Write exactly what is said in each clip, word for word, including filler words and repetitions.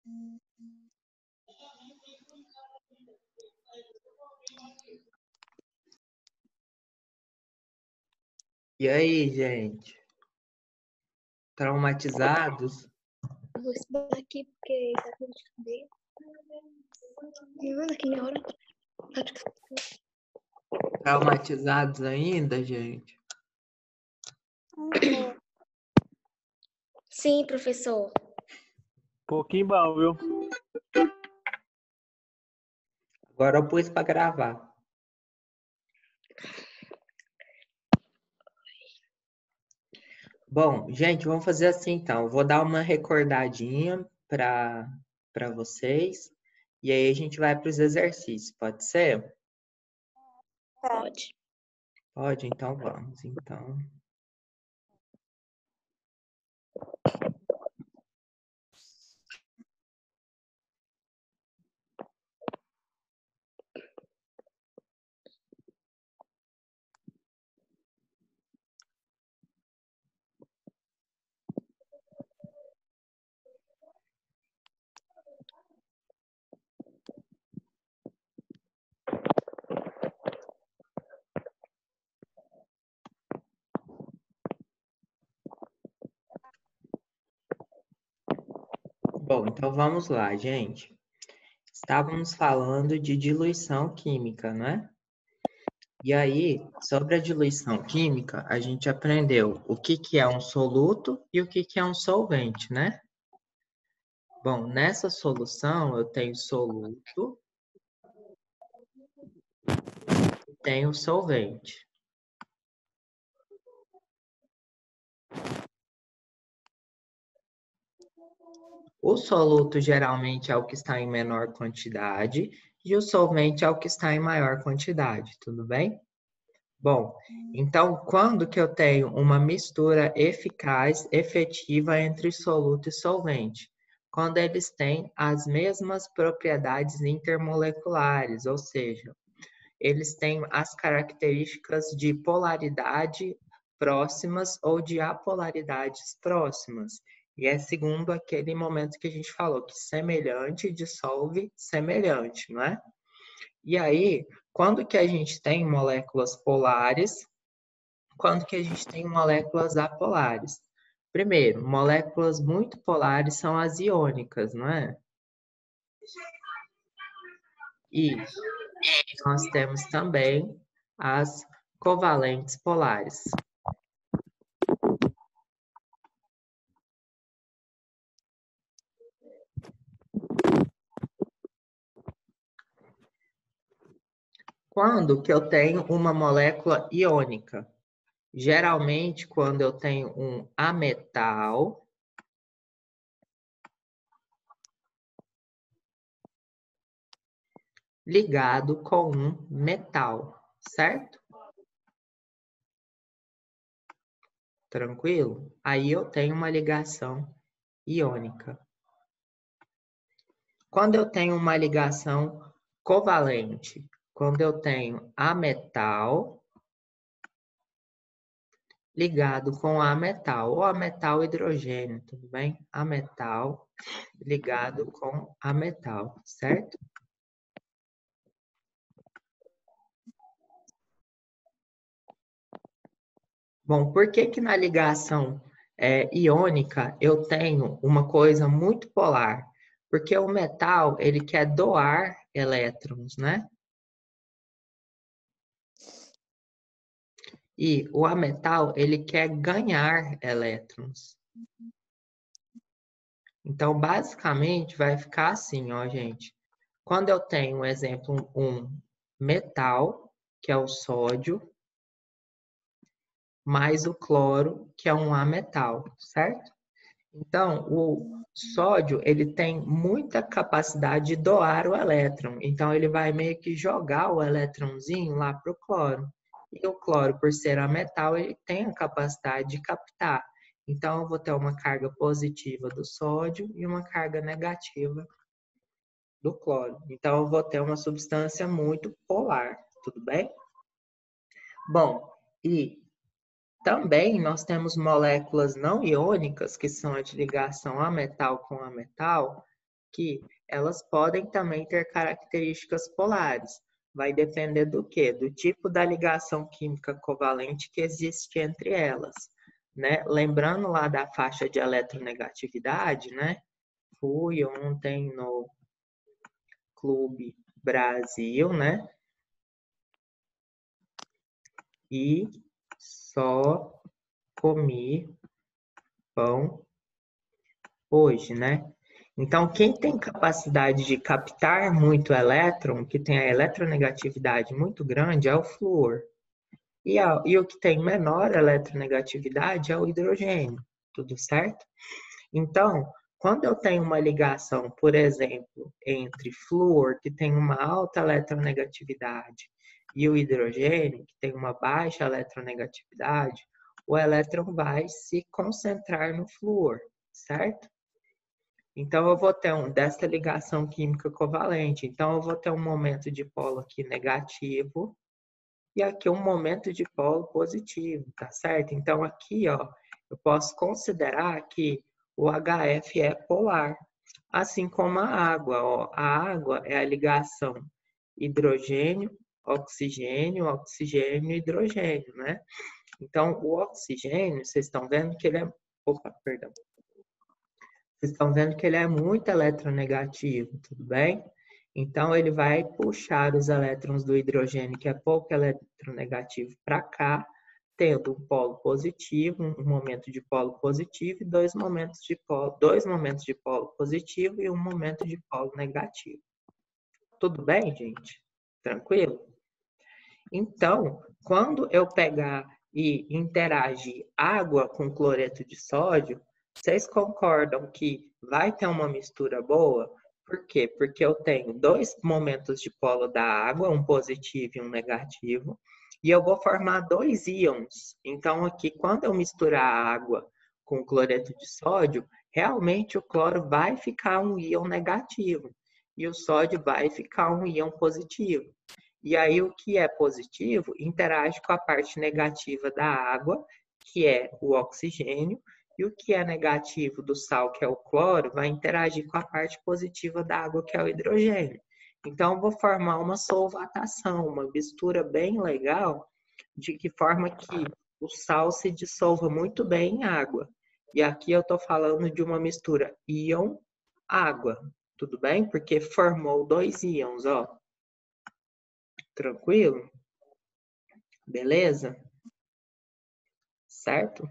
E aí, gente? Traumatizados? Eu vou estudar aqui porque tá tudo de cadeia. Me manda aqui na hora. Traumatizados ainda, gente? Sim, professor. Pouquinho bom, viu? Agora eu pus para gravar. Bom, gente, vamos fazer assim então. Eu vou dar uma recordadinha para para vocês e aí a gente vai para os exercícios. Pode ser? Pode. Pode, então vamos. Então, bom, então vamos lá, gente. Estávamos falando de diluição química, né? E aí, sobre a diluição química, a gente aprendeu o que que é um soluto e o que que é um solvente, né? Bom, nessa solução eu tenho soluto e tenho solvente. O soluto geralmente é o que está em menor quantidade e o solvente é o que está em maior quantidade, tudo bem? Bom, então quando que eu tenho uma mistura eficaz, efetiva entre soluto e solvente? Quando eles têm as mesmas propriedades intermoleculares, ou seja, eles têm as características de polaridade próximas ou de apolaridades próximas. E é segundo aquele momento que a gente falou, que semelhante dissolve semelhante, não é? E aí, quando que a gente tem moléculas polares, quando que a gente tem moléculas apolares? Primeiro, moléculas muito polares são as iônicas, não é? E nós temos também as covalentes polares. Quando que eu tenho uma molécula iônica? Geralmente, quando eu tenho um ametal ligado com um metal, certo? Tranquilo? Aí eu tenho uma ligação iônica. Quando eu tenho uma ligação covalente, quando eu tenho ametal ligado com ametal, ou ametal hidrogênio, tudo bem? Ametal ligado com ametal, certo? Bom, por que que na ligação é, iônica eu tenho uma coisa muito polar? Porque o metal, ele quer doar elétrons, né? E o ametal, ele quer ganhar elétrons. Então, basicamente, vai ficar assim, ó, gente. Quando eu tenho, um exemplo, um metal, que é o sódio, mais o cloro, que é um ametal, certo? Então, o sódio, ele tem muita capacidade de doar o elétron. Então, ele vai meio que jogar o elétronzinho lá para o cloro. E o cloro, por ser ametal, ele tem a capacidade de captar. Então, eu vou ter uma carga positiva do sódio e uma carga negativa do cloro. Então, eu vou ter uma substância muito polar, tudo bem? Bom, e também nós temos moléculas não iônicas, que são a de ligação ametal com ametal, que elas podem também ter características polares. Vai depender do quê? Do tipo da ligação química covalente que existe entre elas, né? Lembrando lá da faixa de eletronegatividade, né? Fui ontem no Clube Brasil, né? E só comi pão hoje, né? Então, quem tem capacidade de captar muito elétron, que tem a eletronegatividade muito grande, é o flúor. E, a, e o que tem menor eletronegatividade é o hidrogênio, tudo certo? Então, quando eu tenho uma ligação, por exemplo, entre flúor, que tem uma alta eletronegatividade, e o hidrogênio, que tem uma baixa eletronegatividade, o elétron vai se concentrar no flúor, certo? Então, eu vou ter um, dessa ligação química covalente. Então, eu vou ter um momento de polo aqui negativo e aqui um momento de polo positivo, tá certo? Então, aqui, ó, eu posso considerar que o H F é polar, assim como a água, ó. A água é a ligação hidrogênio, oxigênio, oxigênio, hidrogênio, né? Então, o oxigênio, vocês estão vendo que ele é... Opa, perdão. Vocês estão vendo que ele é muito eletronegativo, tudo bem? Então, ele vai puxar os elétrons do hidrogênio, que é pouco eletronegativo, para cá, tendo um polo positivo, um momento de polo positivo e dois momentos de polo, dois momentos de polo positivo e um momento de polo negativo. Tudo bem, gente? Tranquilo? Então, quando eu pegar e interagir água com cloreto de sódio, vocês concordam que vai ter uma mistura boa? Por quê? Porque eu tenho dois momentos de polo da água, um positivo e um negativo, e eu vou formar dois íons. Então, aqui, quando eu misturar a água com cloreto de sódio, realmente o cloro vai ficar um íon negativo, e o sódio vai ficar um íon positivo. E aí, o que é positivo interage com a parte negativa da água, que é o oxigênio, e o que é negativo do sal, que é o cloro, vai interagir com a parte positiva da água, que é o hidrogênio. Então, eu vou formar uma solvatação, uma mistura bem legal, de que forma que o sal se dissolva muito bem em água. E aqui eu estou falando de uma mistura íon-água, tudo bem? Porque formou dois íons, ó. Tranquilo? Beleza? Certo?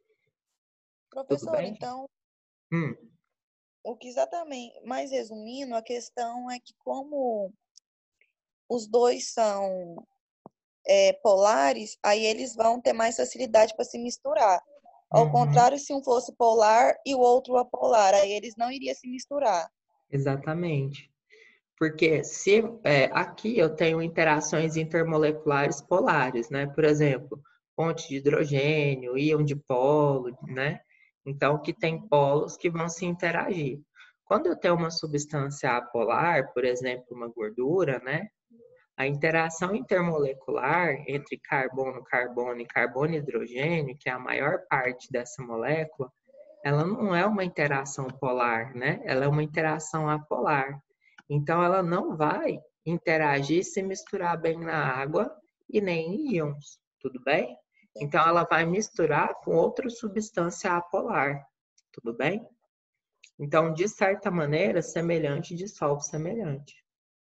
Professor, então, hum. o que exatamente, mais resumindo, a questão é que como os dois são é, polares, aí eles vão ter mais facilidade para se misturar. Ao Uhum. contrário, se um fosse polar e o outro apolar, aí eles não iriam se misturar. Exatamente. Porque se é, aqui eu tenho interações intermoleculares polares, né? Por exemplo, ponte de hidrogênio, íon dipolo, né? Então, que tem polos que vão se interagir. Quando eu tenho uma substância apolar, por exemplo, uma gordura, né? A interação intermolecular entre carbono, carbono e carbono e hidrogênio, que é a maior parte dessa molécula, ela não é uma interação polar, né? Ela é uma interação apolar. Então, ela não vai interagir e se misturar bem na água e nem em íons, tudo bem? Então, ela vai misturar com outra substância apolar, tudo bem? Então, de certa maneira, semelhante dissolve semelhante.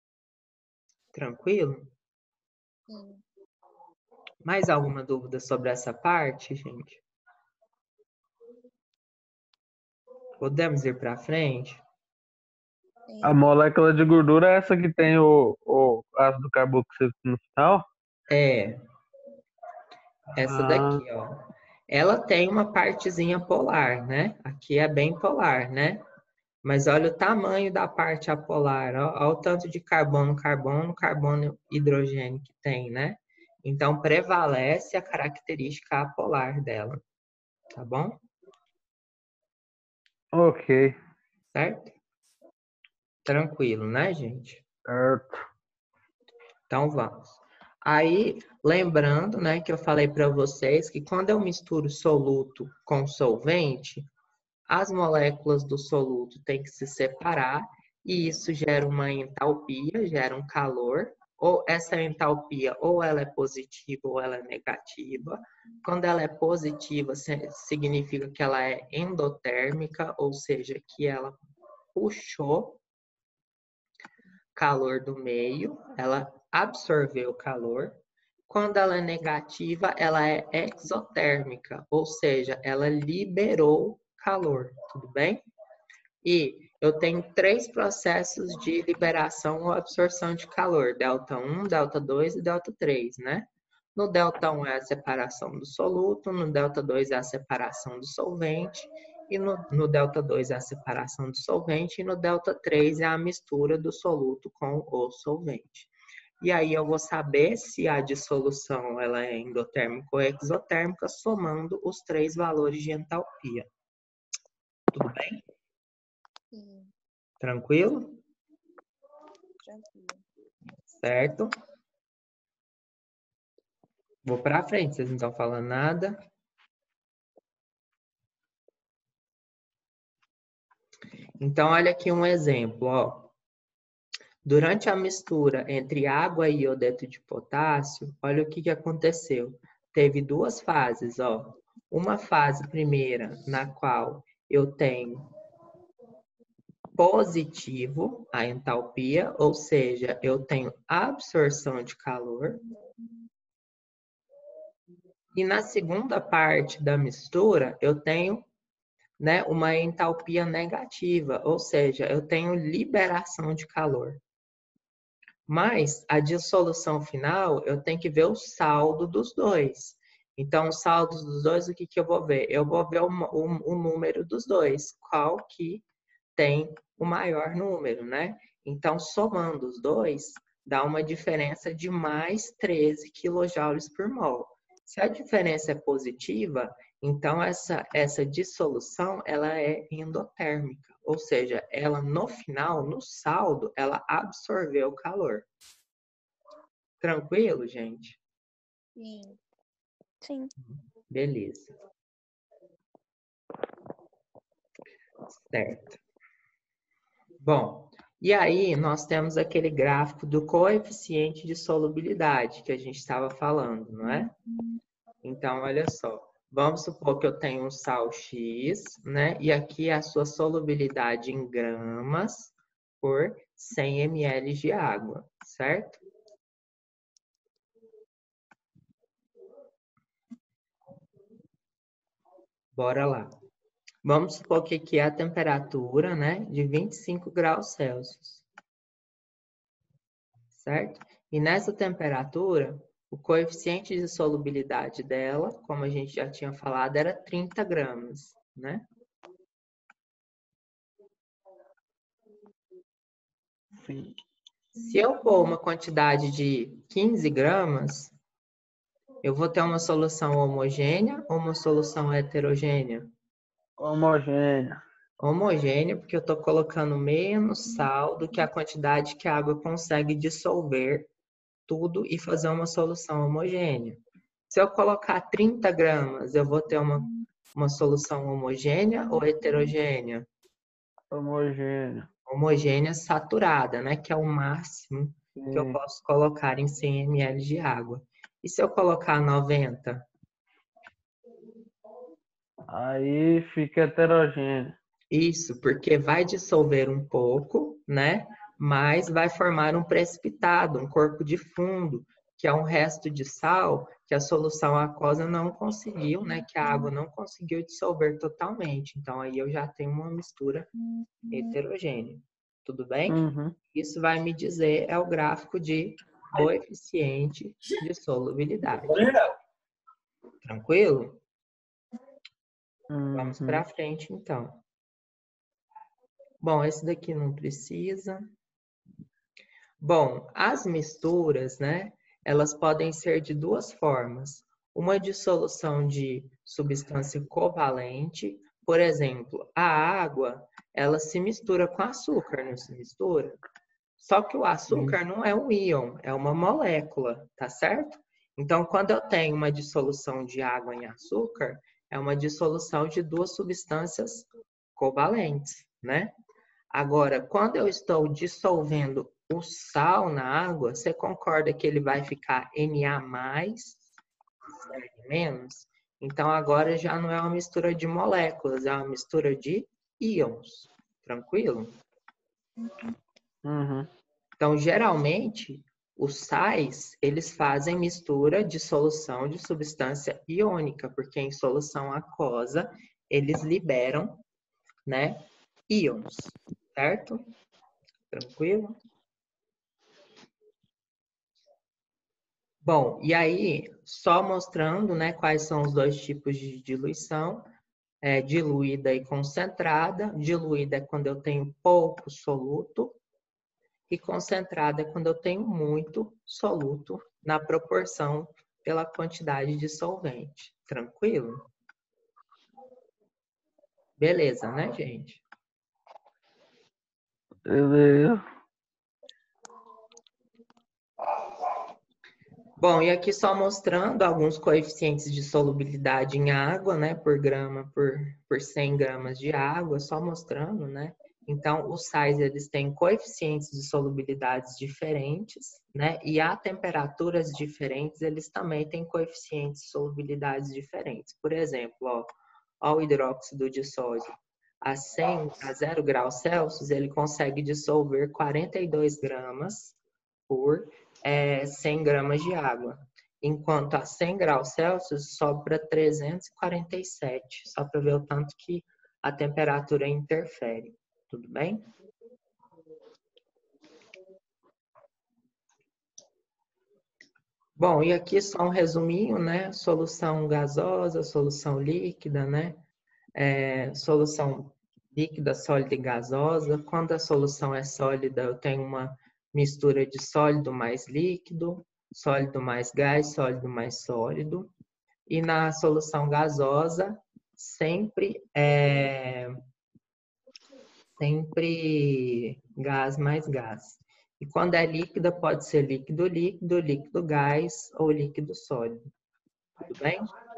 Tranquilo? Sim. Mais alguma dúvida sobre essa parte, gente? Podemos ir para frente? Sim. A molécula de gordura é essa que tem o, o ácido carboxílico no final? É. Essa Ah, daqui, ó. Ela tem uma partezinha polar, né? Aqui é bem polar, né? Mas olha o tamanho da parte apolar. Ó, olha o tanto de carbono, carbono, carbono, hidrogênio que tem, né? Então, prevalece a característica apolar dela. Tá bom? ok. Certo? Tranquilo, né, gente? Certo. Então, vamos. Aí, lembrando, né, que eu falei para vocês que quando eu misturo soluto com solvente, as moléculas do soluto têm que se separar e isso gera uma entalpia, gera um calor, ou essa entalpia ou ela é positiva ou ela é negativa. Quando ela é positiva, significa que ela é endotérmica, ou seja, que ela puxou calor do meio, ela absorveu calor. Quando ela é negativa, ela é exotérmica, ou seja, ela liberou calor, tudo bem? E eu tenho três processos de liberação ou absorção de calor, delta um, delta dois e delta três, né? No delta um é a separação do soluto, no delta dois é a separação do solvente, e no, no delta dois é a separação do solvente, e no delta três é a mistura do soluto com o solvente. E aí eu vou saber se a dissolução ela é endotérmica ou exotérmica, somando os três valores de entalpia. Tudo bem? Sim, Tranquilo? tranquilo. Certo? Vou para frente, vocês não estão falando nada. Então, olha aqui um exemplo, ó. Durante a mistura entre água e iodeto de potássio, olha o que, que aconteceu. Teve duas fases, ó. Uma fase primeira, na qual eu tenho positivo a entalpia, ou seja, eu tenho absorção de calor. E na segunda parte da mistura, eu tenho, né, uma entalpia negativa, ou seja, eu tenho liberação de calor. Mas a dissolução final, eu tenho que ver o saldo dos dois. Então, o saldo dos dois, o que, que eu vou ver? Eu vou ver o, o, o número dos dois, qual que tem o maior número, né? Então, somando os dois, dá uma diferença de mais treze quilojoules por mol. Se a diferença é positiva, então essa, essa dissolução ela é endotérmica, ou seja, ela no final, no saldo, ela absorveu o calor. Tranquilo, gente? Sim. Sim. Beleza. Certo. Bom, e aí nós temos aquele gráfico do coeficiente de solubilidade que a gente estava falando, não é? Então, olha só. Vamos supor que eu tenho um sal X, né? E aqui é a sua solubilidade em gramas por cem mililitros de água, certo? Bora lá. Vamos supor que aqui é a temperatura, né? De vinte e cinco graus Celsius. Certo? E nessa temperatura, o coeficiente de solubilidade dela, como a gente já tinha falado, era trinta gramas, né? Sim. Se eu pôr uma quantidade de quinze gramas, eu vou ter uma solução homogênea ou uma solução heterogênea? Homogênea. Homogênea, porque eu estou colocando menos sal do que a quantidade que a água consegue dissolver tudo e fazer uma solução homogênea. Se eu colocar trinta gramas, eu vou ter uma, uma solução homogênea ou heterogênea? Homogênea. Homogênea saturada, né? Que é o máximo que eu Sim. posso colocar em cem mililitros de água. E se eu colocar noventa? Aí fica heterogênea. Isso, porque vai dissolver um pouco, né? Mas vai formar um precipitado, um corpo de fundo, que é um resto de sal que a solução aquosa não conseguiu, né? Que a água não conseguiu dissolver totalmente. Então, aí eu já tenho uma mistura heterogênea. Tudo bem? Uhum. Isso vai me dizer, é o gráfico de coeficiente de solubilidade. Tranquilo? Vamos Uhum. para frente, então. Bom, esse daqui não precisa. Bom, as misturas, né? Elas podem ser de duas formas. Uma dissolução de substância covalente, por exemplo, a água, ela se mistura com açúcar, não se mistura? Só que o açúcar não é um íon, é uma molécula, tá certo? Então, quando eu tenho uma dissolução de água em açúcar, é uma dissolução de duas substâncias covalentes, né? Agora, quando eu estou dissolvendo o sal na água, você concorda que ele vai ficar Na mais, Cl menos? Então, agora já não é uma mistura de moléculas, é uma mistura de íons. Tranquilo? Uhum. Então, geralmente, os sais, eles fazem mistura de solução de substância iônica, porque em solução aquosa, eles liberam, né, íons, certo? Tranquilo? Bom, e aí, só mostrando, né, quais são os dois tipos de diluição, é, diluída e concentrada. Diluída é quando eu tenho pouco soluto, e concentrada é quando eu tenho muito soluto na proporção pela quantidade de solvente. Tranquilo? Beleza, né, gente? Beleza. Bom, e aqui só mostrando alguns coeficientes de solubilidade em água, né, por grama, por, por cem gramas de água, só mostrando, né? Então, os sais, eles têm coeficientes de solubilidades diferentes, né? E a temperaturas diferentes, eles também têm coeficientes de solubilidades diferentes. Por exemplo, ó, ó o hidróxido de sódio. A, cem, a zero graus Celsius, ele consegue dissolver quarenta e dois gramas por é, cem gramas de água, enquanto a cem graus Celsius sobe para trezentos e quarenta e sete, só para ver o tanto que a temperatura interfere. Tudo bem? Bom, e aqui só um resuminho, né? Solução gasosa, solução líquida, né? É, solução líquida, sólida e gasosa. Quando a solução é sólida, eu tenho uma mistura de sólido mais líquido, sólido mais gás, sólido mais sólido. E na solução gasosa, sempre é sempre gás mais gás. E quando é líquida, pode ser líquido líquido, líquido gás ou líquido sólido. Tudo bem?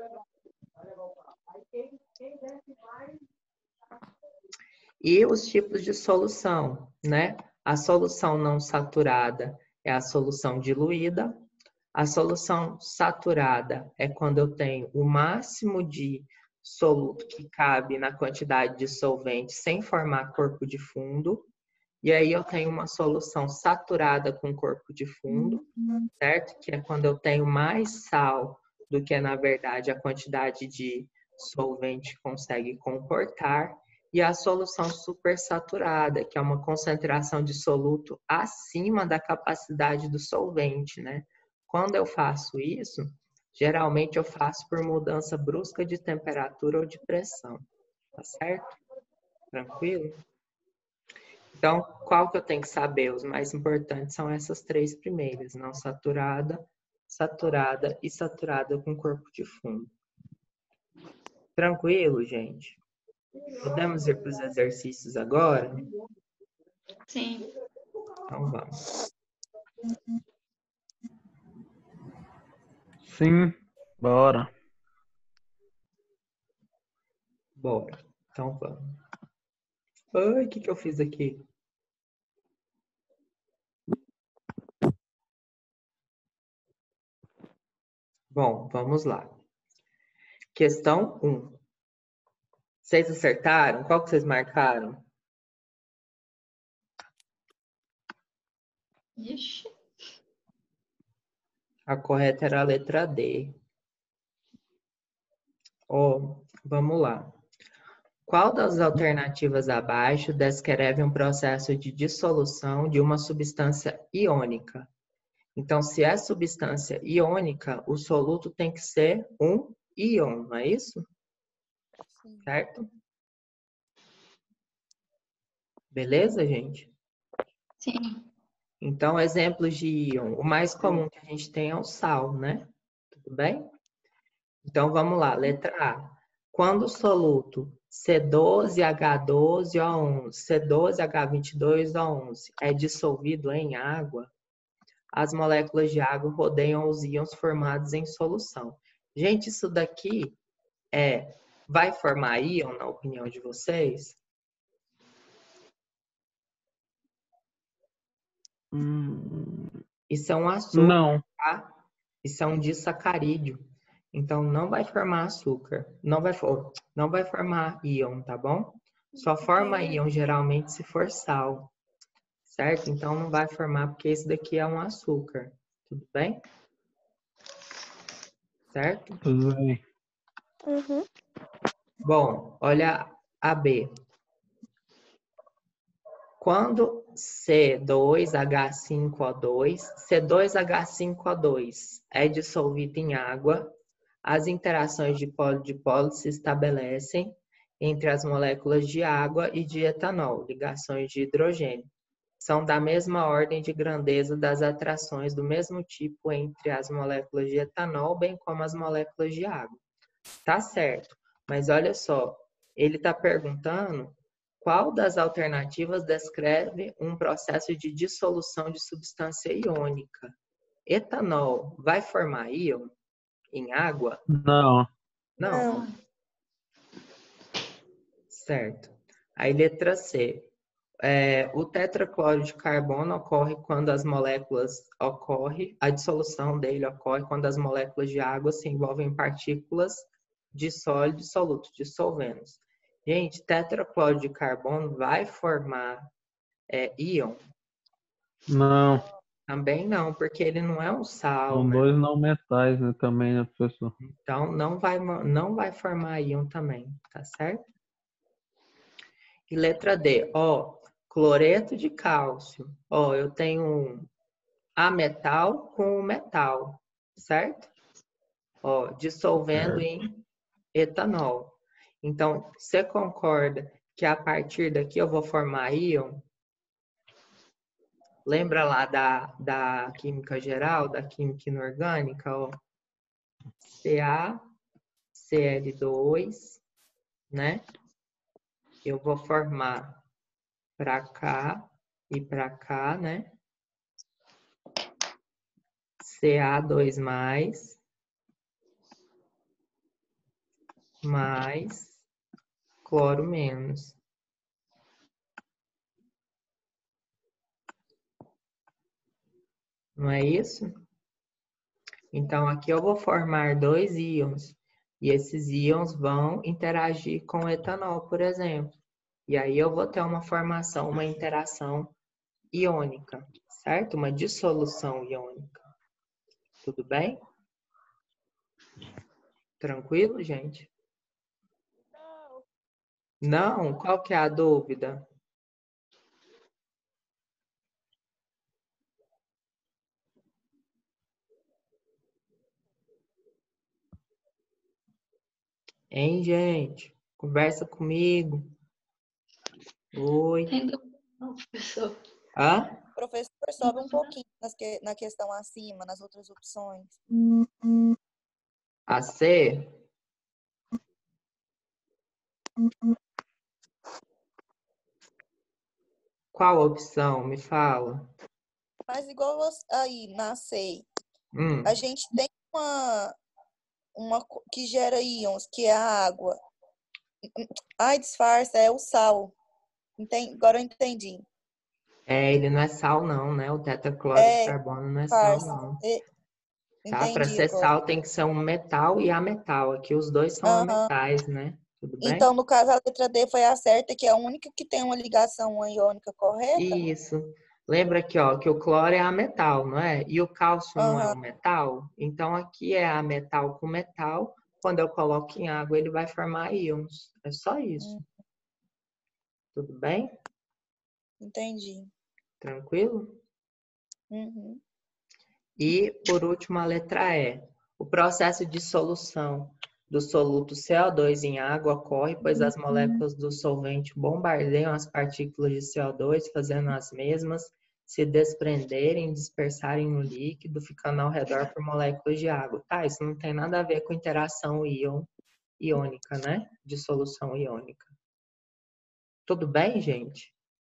E os tipos de solução, né? A solução não saturada é a solução diluída. A solução saturada é quando eu tenho o máximo de soluto que cabe na quantidade de solvente sem formar corpo de fundo. E aí eu tenho uma solução saturada com corpo de fundo, certo? Que é quando eu tenho mais sal do que, na verdade, a quantidade de solvente consegue comportar. E a solução supersaturada, que é uma concentração de soluto acima da capacidade do solvente, né? Quando eu faço isso, geralmente eu faço por mudança brusca de temperatura ou de pressão, tá certo? Tranquilo? Então, qual que eu tenho que saber? Os mais importantes são essas três primeiras, não saturada, saturada e saturada com corpo de fundo. Tranquilo, gente? Podemos ir para os exercícios agora? Sim. Então vamos. Sim, bora. Bora. Então vamos. Ai, o que, que eu fiz aqui? Bom, vamos lá. Questão um. Vocês acertaram? Qual que vocês marcaram? Ixi. A correta era a letra D. Ó, vamos lá. Qual das alternativas abaixo descreve um processo de dissolução de uma substância iônica? Então, se é substância iônica, o soluto tem que ser um íon, não é isso? Sim. Certo? Beleza, gente? Sim. Então, exemplos de íon. O mais comum que a gente tem é o sal, né? Tudo bem? Então, vamos lá. Letra A. Quando o soluto C doze H doze O onze, C doze H vinte e dois O onze é dissolvido em água, as moléculas de água rodeiam os íons formados em solução. Gente, isso daqui é, vai formar íon, na opinião de vocês? Hum, E são açúcar, não. tá? E são disacarídeo. Então, não vai formar açúcar. Não vai, for- não vai formar íon, tá bom? Só forma íon, geralmente, se for sal. Certo? Então, não vai formar, porque esse daqui é um açúcar. Tudo bem? Certo? Tudo bem. Uhum. Bom, olha a B. Quando C dois H cinco O dois, C dois H cinco O dois é dissolvido em água, as interações de polo-dipolo se estabelecem entre as moléculas de água e de etanol, ligações de hidrogênio. São da mesma ordem de grandeza das atrações do mesmo tipo entre as moléculas de etanol, bem como as moléculas de água. Tá certo, mas olha só, ele está perguntando qual das alternativas descreve um processo de dissolução de substância iônica. Etanol vai formar íon em água? Não. Não. Não. Certo. Aí, letra C. É, o tetracloro de carbono ocorre quando as moléculas ocorre, a dissolução dele ocorre quando as moléculas de água se envolvem em partículas de sólido e soluto, dissolvendo-se. Gente, tetracloro de carbono vai formar é, íon? Não. Também não, porque ele não é um sal, São né? dois não metais, né, também, né, professor? Então, não vai, não vai formar íon também, tá certo? E letra D, ó, cloreto de cálcio. Ó, eu tenho um ametal com o metal, certo? Ó, dissolvendo em etanol. Então, você concorda que a partir daqui eu vou formar íon? Lembra lá da, da química geral, da química inorgânica, ó? Ca, Cl dois, né? Eu vou formar para cá e para cá, né? Ca dois mais, mais cloro menos. Não é isso? Então, aqui eu vou formar dois íons. E esses íons vão interagir com o etanol, por exemplo. E aí eu vou ter uma formação, uma interação iônica, certo? Uma dissolução iônica. Tudo bem? Tranquilo, gente? Não? Qual que é a dúvida? Hein, gente? Conversa comigo. Oi. Não, professor. Hã? Professor, sobe um pouquinho nas que- na questão acima, nas outras opções. A C? Qual opção? Me fala. Mas igual você, aí, na C E I, Hum, a gente tem uma, uma co- que gera íons, que é a água. Ai, disfarça, é o sal. Enten- Agora eu entendi. é, ele não é sal não, né? O tetracloro de É, carbono não é sal disfarça. não. É, Tá? Para entendi ser agora. sal tem que ser um metal e ametal. Aqui os dois são Aham. ametais, né? Tudo bem? Então, no caso, a letra D foi a certa, que é a única que tem uma ligação iônica correta? Isso. Lembra aqui, ó, que o cloro é ametal, não é? E o cálcio não é Aham. um metal? Então aqui é ametal com metal. Quando eu coloco em água, ele vai formar íons. É só isso. Hum, Tudo bem? entendi. Tranquilo? Uhum. E, por último, a letra E. O processo de dissolução do soluto C O dois em água ocorre pois as moléculas do solvente bombardeiam as partículas de C O dois, fazendo as mesmas se desprenderem e dispersarem no líquido, ficando ao redor por moléculas de água. Tá, isso não tem nada a ver com interação íon, iônica, né? Dissolução iônica. Tudo bem, gente?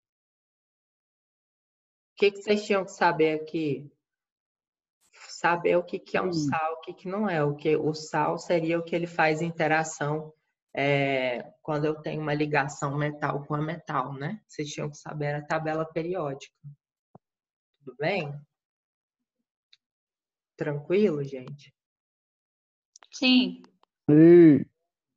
O que que vocês tinham que saber aqui? Saber o que, que é um Hum, sal, o que, que não é. O que o sal seria o que ele faz interação é, quando eu tenho uma ligação metal com a metal, né? Vocês tinham que saber a tabela periódica. Tudo bem? Tranquilo, gente? Sim. Sim.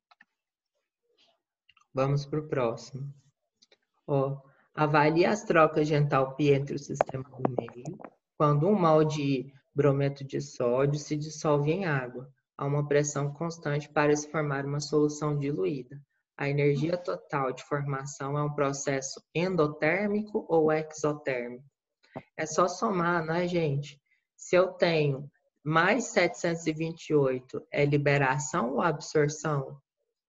Vamos para o próximo. Ó, avalie as trocas de entalpia entre o sistema do meio quando um mol de brometo de sódio se dissolve em água a uma pressão constante para se formar uma solução diluída. A energia total de formação é um processo endotérmico ou exotérmico? É só somar, né, gente? Se eu tenho mais setecentos e vinte e oito, é liberação ou absorção?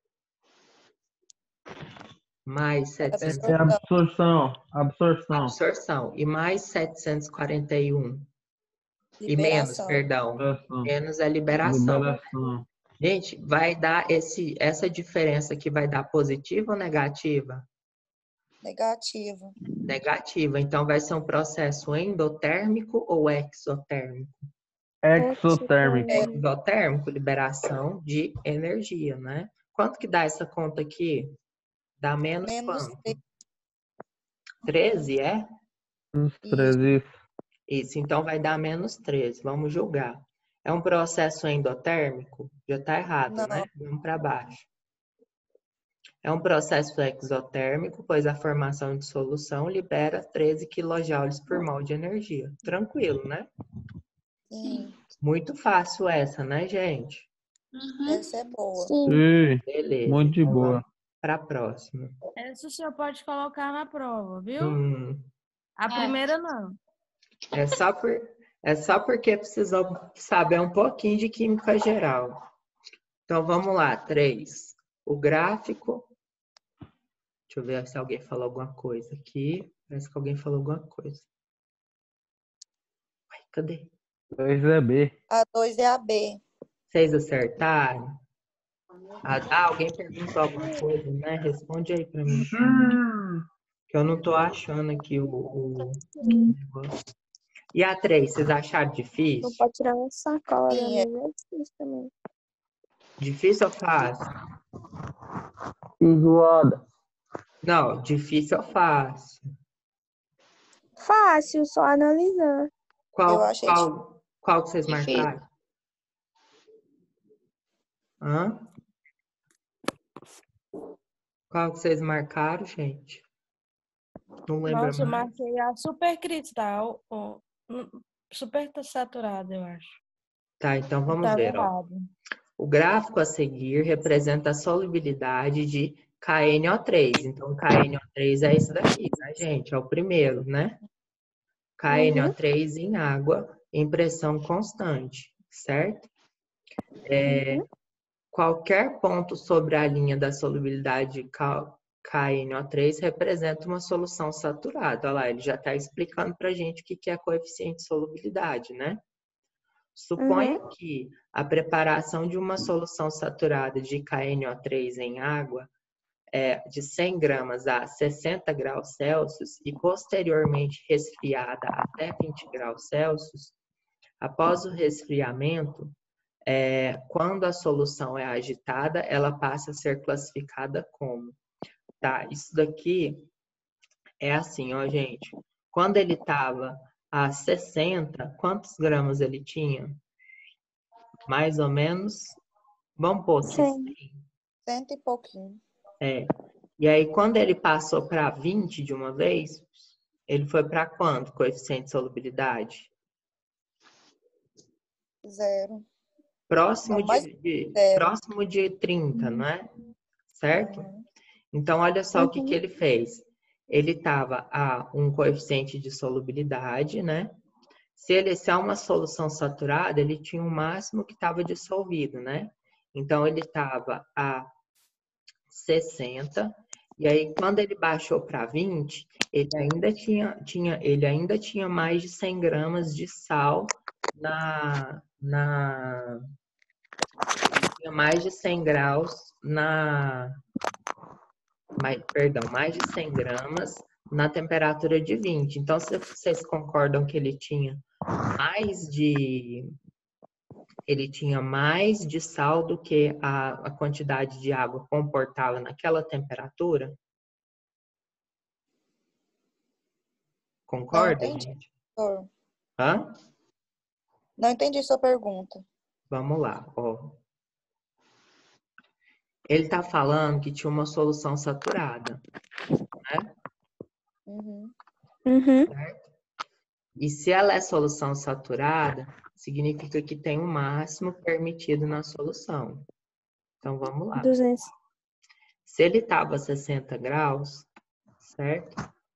Mais setecentos É absorção. Absorção. absorção. E mais setecentos e quarenta e um. E menos, Liberação. perdão. Liberação. Menos é liberação. Liberação. Gente, vai dar esse, essa diferença aqui vai dar positiva ou negativa? Negativa. Negativa. Então, vai ser um processo endotérmico ou exotérmico? Exotérmico. Exotérmico, liberação de energia, né? Quanto que dá essa conta aqui? Dá menos, Menos quanto? três. treze, é? Uns treze. Isso, então vai dar menos treze. Vamos julgar. É um processo endotérmico? Já está errado, Não. né? Vamos para baixo. É um processo exotérmico, pois a formação de solução libera treze quilojoules por mol de energia. Tranquilo, né? Sim. Muito fácil essa, né, gente? Uhum. Essa é boa. Sim. Sim. Beleza. Muito de então boa. vamos para a próxima. Essa o senhor pode colocar na prova, viu? Hum, A primeira não. é só por, é só porque precisamos saber um pouquinho de química geral. Então vamos lá, três. O gráfico. Deixa eu ver se alguém falou alguma coisa aqui. Parece que alguém falou alguma coisa. Ué, cadê? dois é B. A dois é a B. Vocês acertaram? Ah, ah, alguém perguntou alguma coisa, né? Responde aí pra mim. Que eu não tô achando aqui o, o negócio. E a três, vocês acharam Não difícil? pode tirar uma sacola da Sim, é. minha, é difícil também. Difícil ou fácil? Enjoada. Não, difícil ou fácil? Fácil, só analisar. Eu Qual, achei qual, qual que vocês Difícil. marcaram? Hã? Qual que vocês marcaram, gente? Não lembro Nossa, eu mais. marquei a supercristal, ó, hum, super saturada, eu acho. Tá, então vamos Estava ver, ó. errado. O gráfico a seguir representa a solubilidade de K N O três. Então, K N O três é esse daqui, tá, gente? É o primeiro, né? K N O três em água em pressão constante, certo? É, qualquer ponto sobre a linha da solubilidade de K N O três representa uma solução saturada. Olha lá, ele já está explicando para a gente o que é coeficiente de solubilidade, né? Suponha que a preparação de uma solução saturada de K N O três em água é de cem gramas a sessenta graus Celsius e posteriormente resfriada até vinte graus Celsius. Após o resfriamento, é, quando a solução é agitada, ela passa a ser classificada como. Tá, isso daqui é assim, ó, gente. Quando ele estava a sessenta, quantos gramas ele tinha? Mais ou menos, vamos pôr aqui Cem. cem. cento e pouquinho. É. E aí, quando ele passou para vinte de uma vez, ele foi para quanto? Coeficiente de solubilidade? Zero. Próximo Não, mais de, de- zero. próximo de trinta, não é? Certo? Uhum. Então, olha só o que, Uhum. que ele fez. Ele estava a um coeficiente de solubilidade, né? Se ele se é uma solução saturada, ele tinha um máximo que estava dissolvido, né? Então, ele estava a sessenta, e aí quando ele baixou para vinte, ele ainda tinha, tinha, ele ainda tinha mais de cem gramas de sal na, na tinha mais de cem graus na, mais, perdão, mais de cem gramas na temperatura de vinte. Então, se vocês concordam que ele tinha mais de ele tinha mais de sal do que a, a quantidade de água comportava naquela temperatura? Não Concorda, entendi. gente? professor. Hã? Não entendi sua pergunta. Vamos lá, ó. Ele está falando que tinha uma solução saturada, né? Uhum. Uhum. Certo? E se ela é solução saturada, significa que tem um máximo permitido na solução. Então, vamos lá. duzentos. Se ele estava a sessenta graus, certo?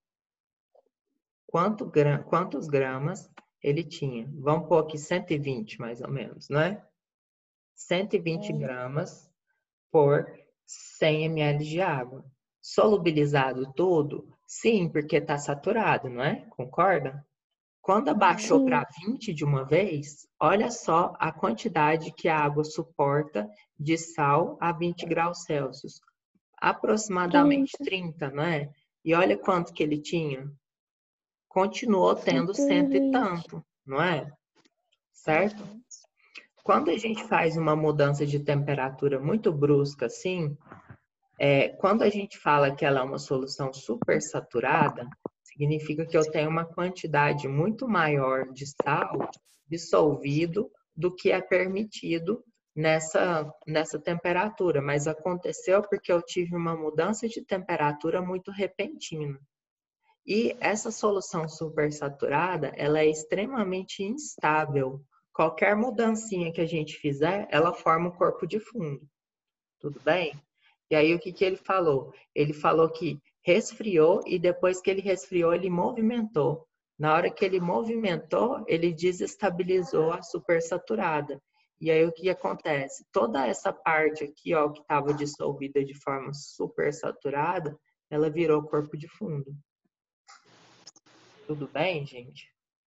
Quanto gra... Quantos gramas ele tinha? Vamos pôr aqui cento e vinte, mais ou menos, né? cento e vinte Uhum. gramas por cem mililitros de água. Solubilizado tudo? Sim, porque está saturado, não é? Concorda? Quando abaixou Sim. para vinte de uma vez, olha só a quantidade que a água suporta de sal a vinte graus Celsius. Aproximadamente trinta, não é? E olha quanto que ele tinha. Continuou tendo cento e tanto, não é? Certo? Uhum. Quando a gente faz uma mudança de temperatura muito brusca assim, é, quando a gente fala que ela é uma solução supersaturada, significa que eu tenho uma quantidade muito maior de sal dissolvido do que é permitido nessa, nessa temperatura. Mas aconteceu porque eu tive uma mudança de temperatura muito repentina. E essa solução supersaturada, ela é extremamente instável. Qualquer mudancinha que a gente fizer, ela forma um corpo de fundo. Tudo bem? E aí, o que, que ele falou? Ele falou que resfriou e depois que ele resfriou, ele movimentou. Na hora que ele movimentou, ele desestabilizou a supersaturada. E aí, o que acontece? Toda essa parte aqui, ó, que estava dissolvida de forma supersaturada, ela virou corpo de fundo. Tudo bem, gente?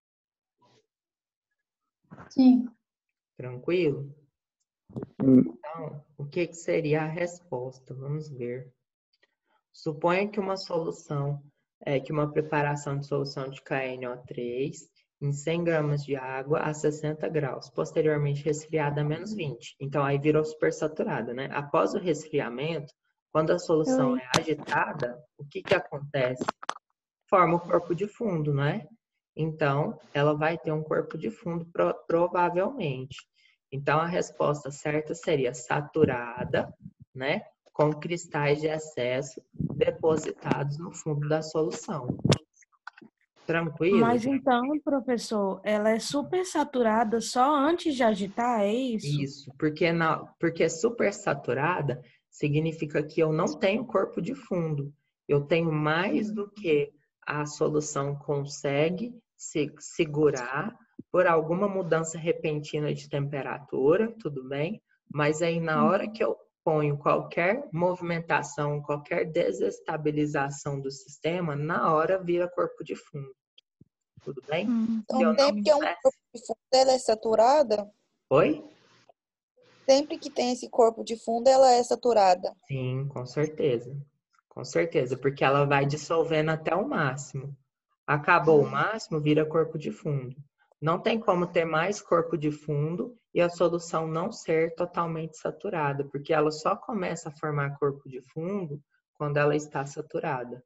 Sim. Tranquilo? Hum, Então, o que, que seria a resposta? Vamos ver. Suponha que uma solução, é, que uma preparação de solução de K N O três em cem gramas de água a sessenta graus, posteriormente resfriada a menos vinte. Então, aí virou supersaturada, né? Após o resfriamento, quando a solução Oi. é agitada, o que, que acontece? Forma o corpo de fundo, não é? Então, ela vai ter um corpo de fundo, pro, provavelmente. Então, a resposta certa seria saturada, né? Com cristais de excesso depositados no fundo da solução. Tranquilo? Mas então, professor, ela é super saturada só antes de agitar, é isso? Isso, porque, na, porque supersaturada significa que eu não tenho corpo de fundo. Eu tenho mais do que a solução consegue se segurar por alguma mudança repentina de temperatura, tudo bem? Mas aí na hora que eu ponho qualquer movimentação, qualquer desestabilização do sistema, na hora vira corpo de fundo. Tudo bem? Hum, Se eu Então, não sempre que é um tivesse... corpo de fundo, ela é saturada? Oi? Sempre que tem esse corpo de fundo, ela é saturada. Sim, com certeza. Com certeza, porque ela vai dissolvendo até o máximo. Acabou o máximo, vira corpo de fundo. Não tem como ter mais corpo de fundo e a solução não ser totalmente saturada, porque ela só começa a formar corpo de fundo quando ela está saturada.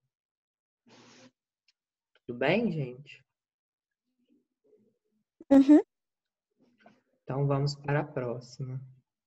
Tudo bem, gente? Uhum. Então vamos para a próxima.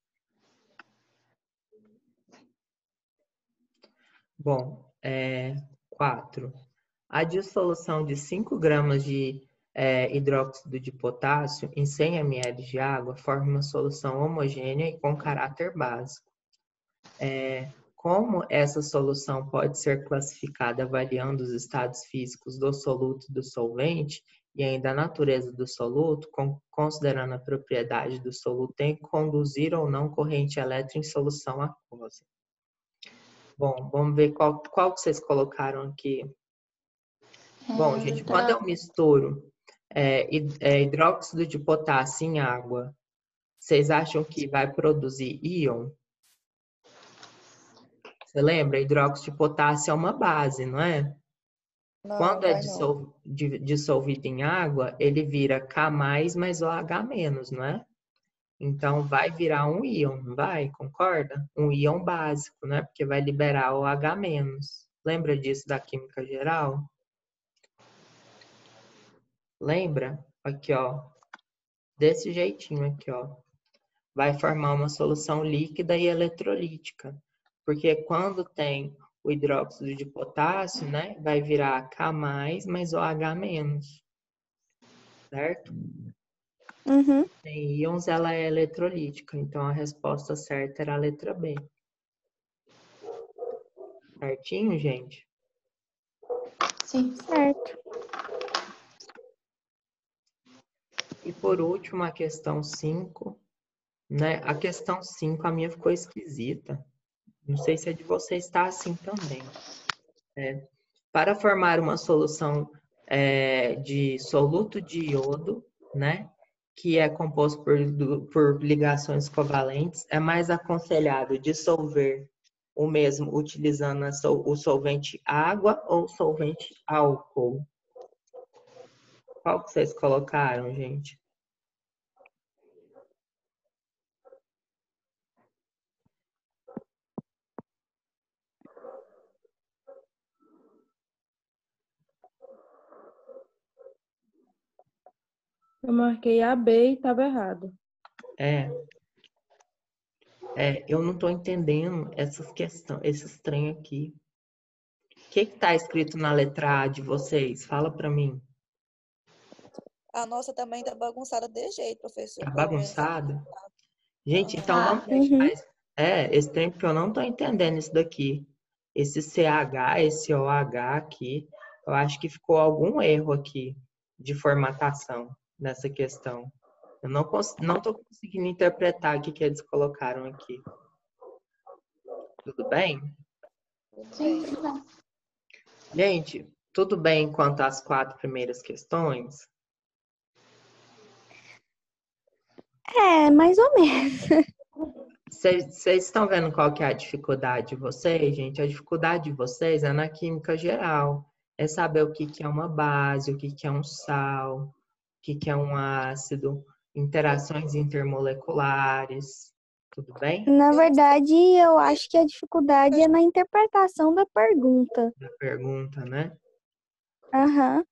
Bom, é, quatro. A dissolução de cinco gramas de é, hidróxido de potássio em cem mililitros de água forma uma solução homogênea e com caráter básico. É, como essa solução pode ser classificada avaliando os estados físicos do soluto e do solvente e ainda a natureza do soluto, com, considerando a propriedade do soluto em conduzir ou não corrente elétrica em solução aquosa. Bom, vamos ver qual, qual que vocês colocaram aqui. Bom, gente, quando eu misturo é, hidróxido de potássio em água, vocês acham que vai produzir íon? Você lembra? Hidróxido de potássio é uma base, não é? Não, Quando é vai não. dissol- di- dissolvido em água, ele vira K mais mais O H menos, não é? Então, vai virar um íon, não vai? Concorda? Um íon básico, né? Porque vai liberar o H menos. Lembra disso da química geral? lembra? Aqui, ó. Desse jeitinho aqui, ó. Vai formar uma solução líquida e eletrolítica. Porque quando tem o hidróxido de potássio, né? Vai virar K mais, mais OH menos. Certo? Uhum. Tem íons, ela é eletrolítica. Então, a resposta certa era a letra B. Certinho, gente? Sim. Certo. E por último, a questão cinco, né? A questão cinco, a minha ficou esquisita. Não sei se a de vocês está assim também. É, para formar uma solução é, de soluto de iodo, né? Que é composto por, por ligações covalentes, é mais aconselhável dissolver o mesmo utilizando a sol, o solvente água ou solvente álcool? Qual que vocês colocaram, gente? Eu marquei A B e estava errado. É, é, eu não estou entendendo essas questões, esses trem aqui. O que está escrito na letra A de vocês? Fala para mim. A nossa também tá bagunçada de jeito, professor. Tá Pelo menos a bagunçado? Gente, Aham. então Ah, vamos deixar. Uhum. esse- É, esse trem porque eu não estou entendendo isso daqui. Esse C H, esse O H aqui, eu acho que ficou algum erro aqui de formatação nessa questão. Eu não cons- não estou conseguindo interpretar o que, que eles colocaram aqui. Tudo bem? sim, tudo bem. Gente, tudo bem quanto às quatro primeiras questões? É, mais ou menos. Vocês estão vendo qual que é a dificuldade de vocês, gente? A dificuldade de vocês é na química geral. É saber o que, que é uma base, o que, que é um sal, o que, que é um ácido, interações intermoleculares. Tudo bem? Na verdade, eu acho que a dificuldade é na interpretação da pergunta. Da pergunta, né? Aham.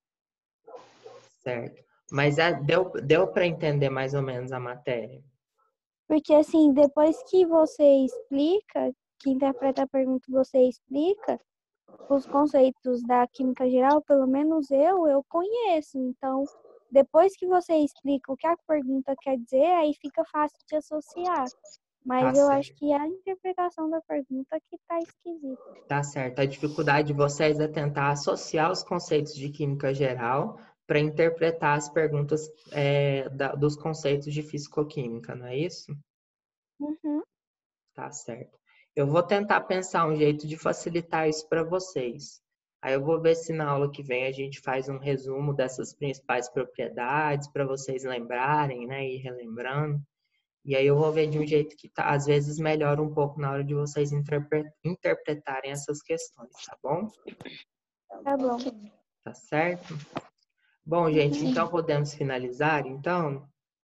Certo. Mas é- deu, deu para entender mais ou menos a matéria? Porque assim, depois que você explica, que interpreta a pergunta, você explica os conceitos da química geral, pelo menos eu, eu conheço. Então, depois que você explica o que a pergunta quer dizer, aí fica fácil de associar. Tá Mas eu acho certo. que é a interpretação da pergunta que tá esquisita. Tá certo. A dificuldade de vocês é tentar associar os conceitos de química geral para interpretar as perguntas é, da- dos conceitos de fisicoquímica, não é isso? Uhum. Tá certo. Eu vou tentar pensar um jeito de facilitar isso para vocês. Aí eu vou ver se na aula que vem a gente faz um resumo dessas principais propriedades para vocês lembrarem, né, e ir relembrando. E aí eu vou ver de um jeito que tá, às vezes melhora um pouco na hora de vocês interpre- interpretarem essas questões, tá bom? Tá bom. Ok. Tá certo? Bom, gente, Sim. então podemos finalizar, então,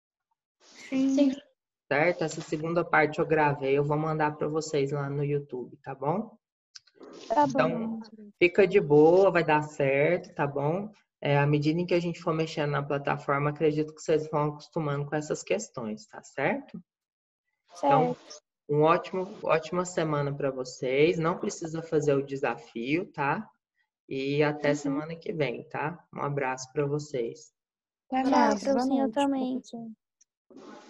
Sim. certo? Essa segunda parte eu gravei, eu vou mandar para vocês lá no YouTube, tá bom? Tá Então, bom. fica de boa, vai dar certo, tá bom? É, à medida em que a gente for mexendo na plataforma, acredito que vocês vão acostumando com essas questões, tá certo? Então, Certo. um ótimo, ótima semana para vocês. Não precisa fazer o desafio, tá? E até Uhum. semana que vem, tá? Um abraço para vocês. Até Tchau mais. para o Boa senhor noite, também. professor.